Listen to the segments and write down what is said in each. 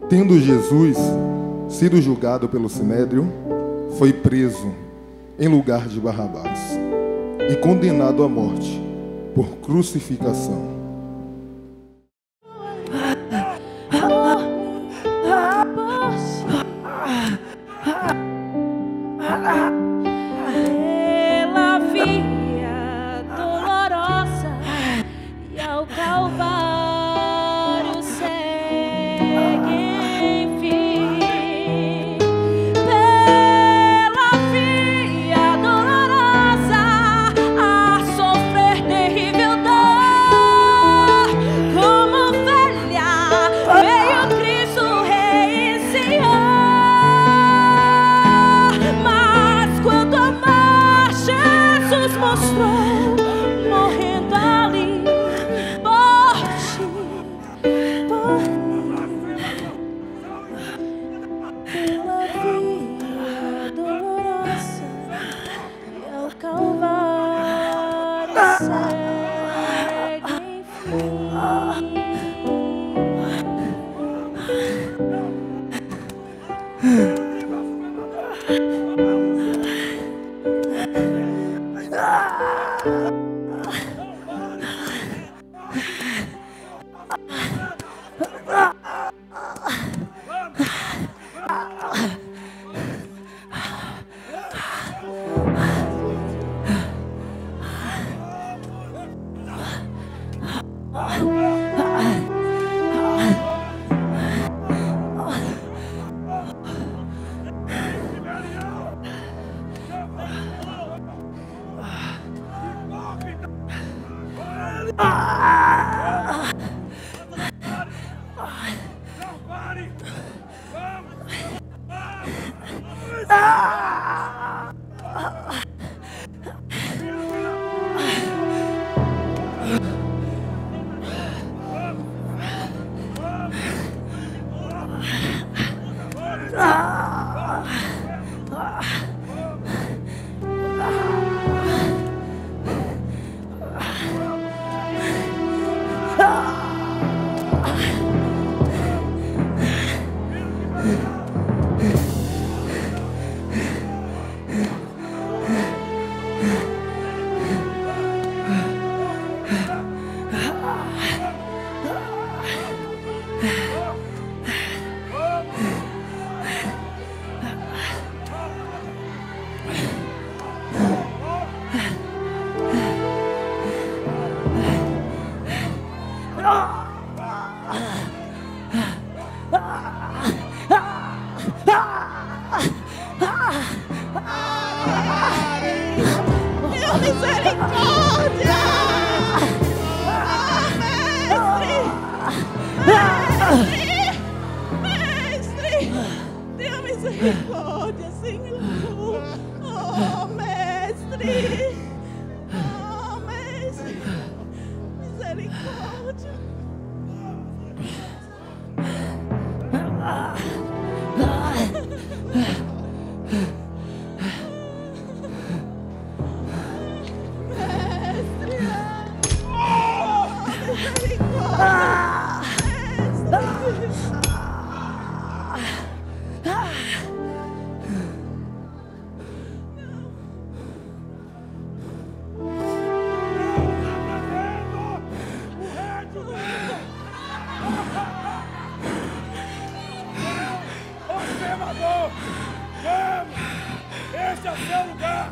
Tendo Jesus sido julgado pelo Sinédrio, foi preso em lugar de Barrabás e condenado à morte por crucificação. Pela via dolorosa e ao Calvário segue, enfim. Pela via dolorosa a sofrer terrível dor, como ovelha veio Cristo Rei em Senhor. Mas quando amar Jesus mostrou, morrendo ali por ti, por mim, pela via dolorosa e ao Calvário segue, enfim. Tenha misericórdia, Senhor. Oh, mestre. Oh, mestre. Misericórdia. Este é o seu lugar.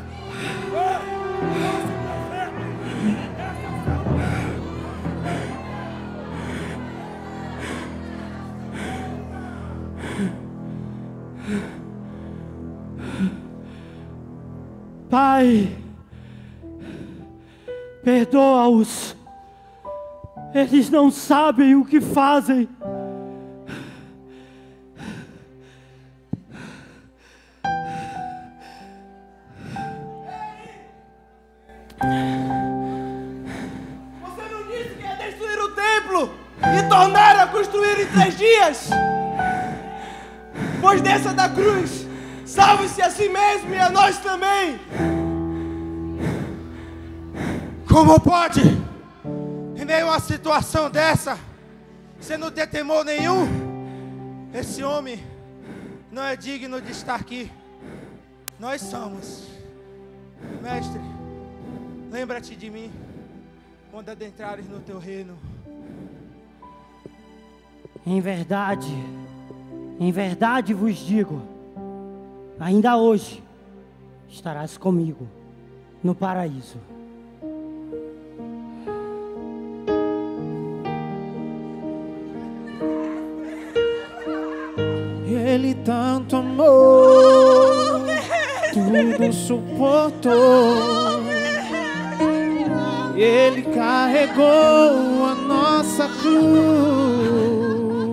Pai, perdoa-os. Eles não sabem o que fazem. Você não disse que ia destruir o templo e tornar a construir em 3 dias? Pois desça da cruz, salve-se a si mesmo e a nós também. Como pode, em meio a uma situação dessa, você não ter temor nenhum? esse homem não é digno de estar aqui. Nós somos. Mestre, lembra-te de mim quando adentrares no teu reino. Em verdade vos digo, ainda hoje estarás comigo no paraíso. Ele tanto amou, tudo suportou. Ele carregou a nossa cruz.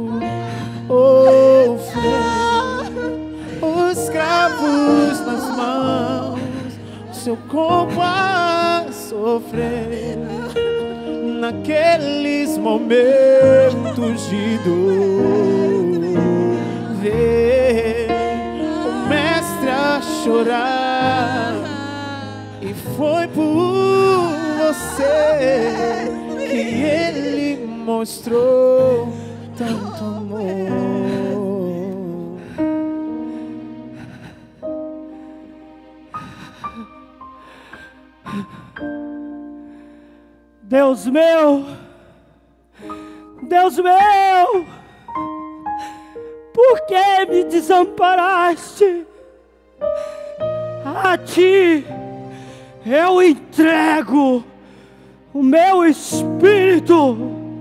Os cravos nas mãos, seu corpo a sofrer. Naqueles momentos de dor, ver o mestre a chorar. E foi por você que ele mostrou tanto amor. Deus meu, por que me desamparaste? A ti eu entrego o meu espírito.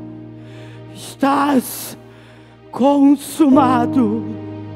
Estás consumado.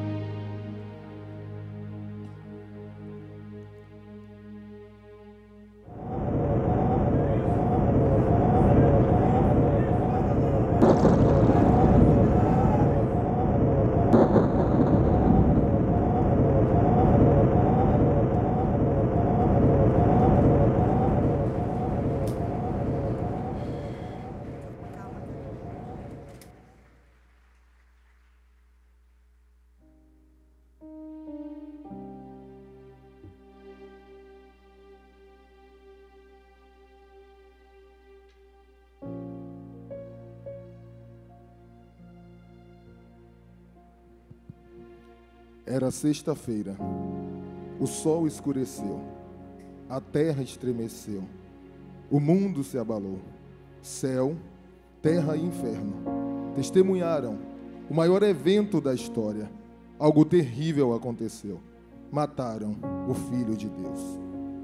Era sexta-feira. O sol escureceu. A terra estremeceu. O mundo se abalou. Céu, terra e inferno testemunharam o maior evento da história. Algo terrível aconteceu. Mataram o Filho de Deus.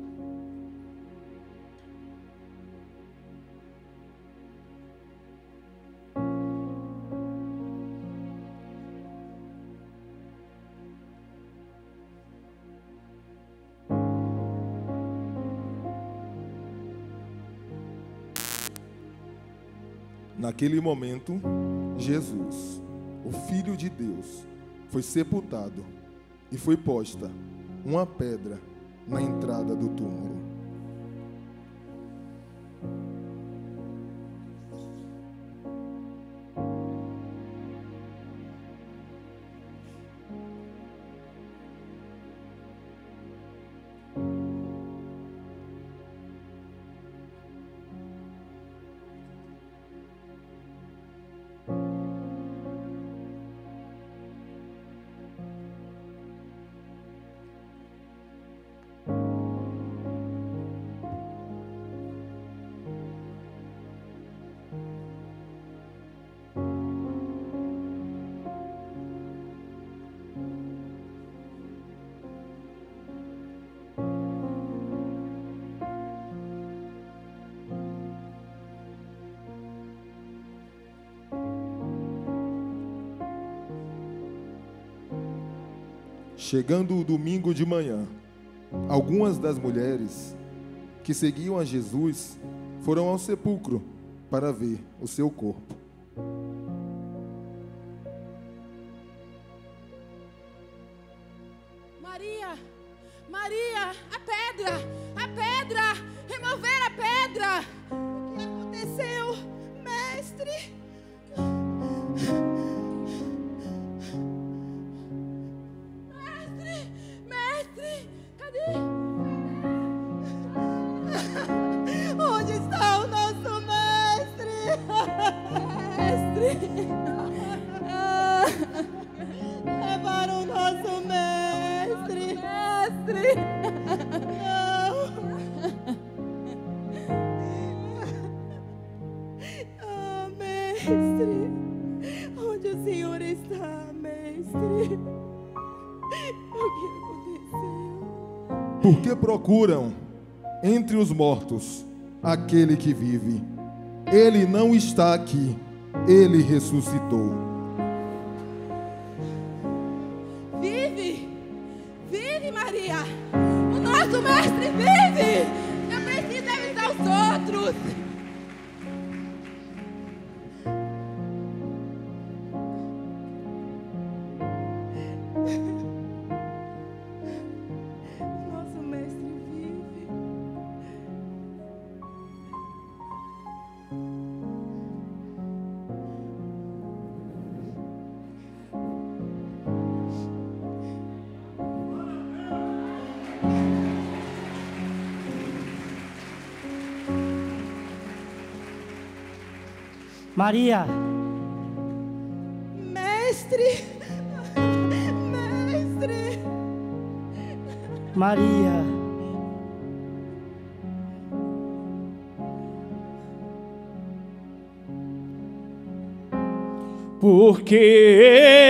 Naquele momento, Jesus, o Filho de Deus, foi sepultado e foi posta uma pedra na entrada do túmulo. Chegando o domingo de manhã, algumas das mulheres que seguiam a Jesus foram ao sepulcro para ver o seu corpo. Maria, a pedra, remover a pedra. O que aconteceu, mestre? Mestre, cadê? Onde está o nosso mestre? Mestre. está, mestre? O que aconteceu? Por que procuram entre os mortos aquele que vive? Ele não está aqui, ele ressuscitou. Vive! Vive, Maria! O nosso mestre vive! Eu preciso avisar os outros! Nosso mestre vive! Maria, Mestre! Mestre! Maria, Porque